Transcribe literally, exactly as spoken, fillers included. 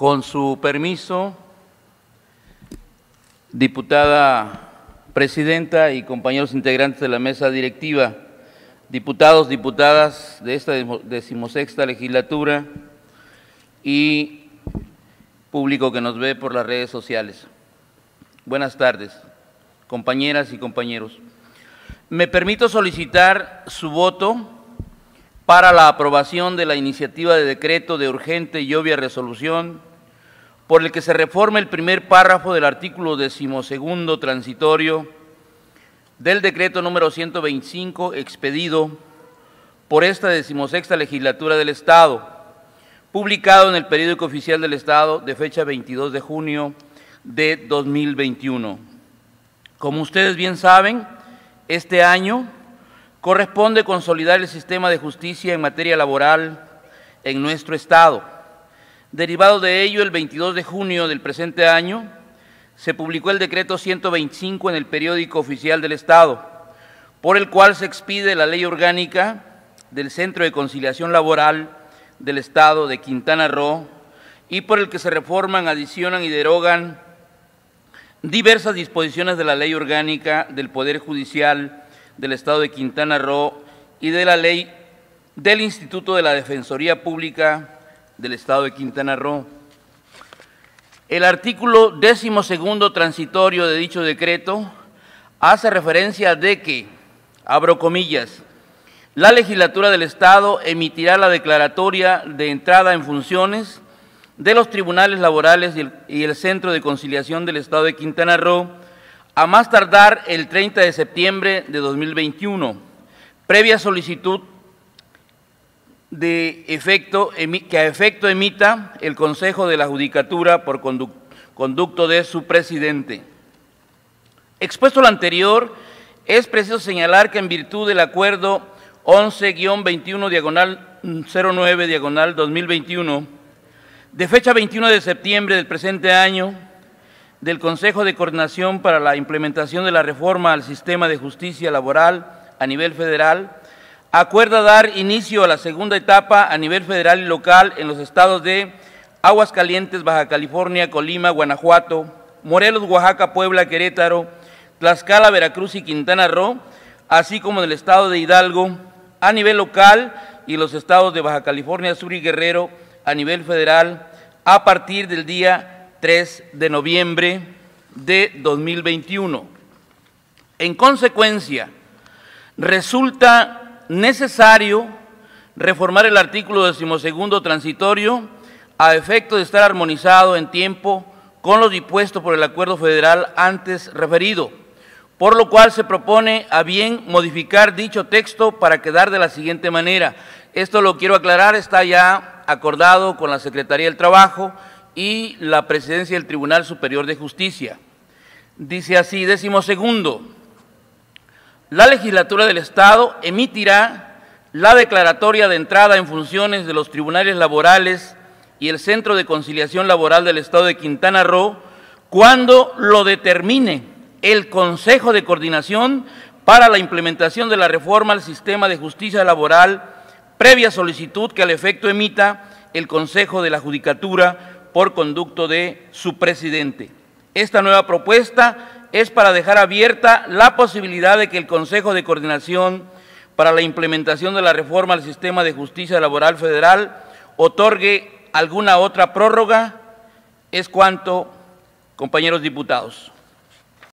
Con su permiso, diputada presidenta y compañeros integrantes de la mesa directiva, diputados, diputadas de esta decimosexta legislatura y público que nos ve por las redes sociales. Buenas tardes, compañeras y compañeros. Me permito solicitar su voto para la aprobación de la iniciativa de decreto de urgente y obvia resolución por el que se reforma el primer párrafo del artículo decimosegundo transitorio del decreto número ciento veinticinco expedido por esta decimosexta legislatura del Estado, publicado en el Periódico Oficial del Estado de fecha veintidós de junio de dos mil veintiuno. Como ustedes bien saben, este año corresponde consolidar el sistema de justicia en materia laboral en nuestro Estado. Derivado de ello, el veintidós de junio del presente año, se publicó el decreto ciento veinticinco en el Periódico Oficial del Estado, por el cual se expide la Ley Orgánica del Centro de Conciliación Laboral del Estado de Quintana Roo y por el que se reforman, adicionan y derogan diversas disposiciones de la Ley Orgánica del Poder Judicial del Estado de Quintana Roo y de la Ley del Instituto de la Defensoría Pública del Estado de Quintana Roo. El artículo decimosegundo transitorio de dicho decreto hace referencia de que, abro comillas, la legislatura del Estado emitirá la declaratoria de entrada en funciones de los tribunales laborales y el, y el Centro de Conciliación del Estado de Quintana Roo a más tardar el treinta de septiembre de dos mil veintiuno, previa solicitud de efecto, que a efecto emita el Consejo de la Judicatura por conducto de su presidente. Expuesto lo anterior, es preciso señalar que en virtud del acuerdo once guión veintiuno diagonal cero nueve diagonal dos mil veintiuno, de fecha veintiuno de septiembre del presente año, del Consejo de Coordinación para la Implementación de la Reforma al Sistema de Justicia Laboral a nivel federal, acuerda dar inicio a la segunda etapa a nivel federal y local en los estados de Aguascalientes, Baja California, Colima, Guanajuato, Morelos, Oaxaca, Puebla, Querétaro, Tlaxcala, Veracruz y Quintana Roo, así como en el estado de Hidalgo a nivel local y los estados de Baja California Sur y Guerrero a nivel federal a partir del día tres de noviembre de dos mil veintiuno. En consecuencia, resulta necesario reformar el artículo decimosegundo transitorio a efecto de estar armonizado en tiempo con lo dispuesto por el acuerdo federal antes referido, por lo cual se propone a bien modificar dicho texto para quedar de la siguiente manera. Esto lo quiero aclarar, está ya acordado con la Secretaría del Trabajo y la Presidencia del Tribunal Superior de Justicia. Dice así, decimosegundo, la legislatura del Estado emitirá la declaratoria de entrada en funciones de los tribunales laborales y el Centro de Conciliación Laboral del Estado de Quintana Roo cuando lo determine el Consejo de Coordinación para la implementación de la reforma al sistema de justicia laboral, previa solicitud que al efecto emita el Consejo de la Judicatura por conducto de su presidente. Esta nueva propuesta es para dejar abierta la posibilidad de que el Consejo de Coordinación para la implementación de la reforma al sistema de justicia laboral federal otorgue alguna otra prórroga. Es cuanto, compañeros diputados.